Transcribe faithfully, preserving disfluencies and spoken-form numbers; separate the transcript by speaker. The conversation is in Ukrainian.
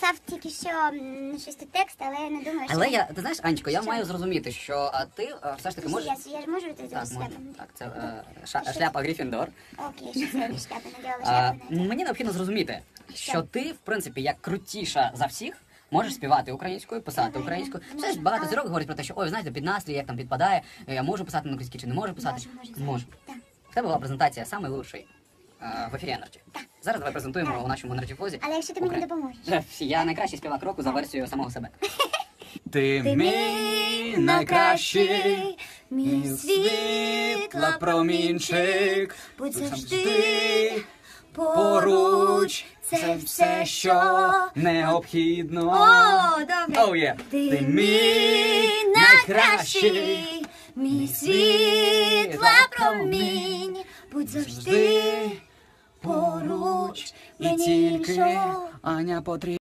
Speaker 1: написав тільки що м, щось тут текст, але я не думаю, що...
Speaker 2: Але я, ти знаєш, Анечко, я
Speaker 1: Що?
Speaker 2: маю зрозуміти, що а, ти а, все ж таки можеш...
Speaker 1: Я, я ж можу тут
Speaker 2: Так,
Speaker 1: з
Speaker 2: можна.
Speaker 1: шляпами?
Speaker 2: Так, це е, ша- шляпа Гриффіндор.
Speaker 1: Окей, що це шляпа, надягала
Speaker 2: А,
Speaker 1: шляпу. надягла.
Speaker 2: мені необхідно зрозуміти,
Speaker 1: Що?
Speaker 2: що ти, в принципі, як крутіша за всіх, можеш співати українською, писати
Speaker 1: Давай,
Speaker 2: українською.
Speaker 1: ну,
Speaker 2: Все ж
Speaker 1: можу,
Speaker 2: багато
Speaker 1: але-
Speaker 2: зірок говорять про те, що ой, знаєте, під настрій, як там підпадає, я можу писати на українській чи не можу писати.
Speaker 1: Можу, можу,
Speaker 2: Можу.
Speaker 1: так.
Speaker 2: В тебе була презентація «Самий Лучший» е, в ефірі Energy.
Speaker 1: Так.
Speaker 2: Зараз давай презентуємо
Speaker 1: Так.
Speaker 2: у нашому Energy Фозі.
Speaker 1: Але якщо ти мені
Speaker 2: Украї-
Speaker 1: допоможеш.
Speaker 2: Е, Я найкращий співак року за версією самого себе.
Speaker 3: Ти мій найкращий, мій світла промінчик, будь завжди поруч, це все, що необхідно.
Speaker 1: О, добре.
Speaker 3: Oh, yeah.
Speaker 1: Ти мій найкращий, мій світла промінь, будь завжди поруч,
Speaker 3: І
Speaker 1: мені
Speaker 3: тільки
Speaker 1: іншого
Speaker 3: Аня потрібна.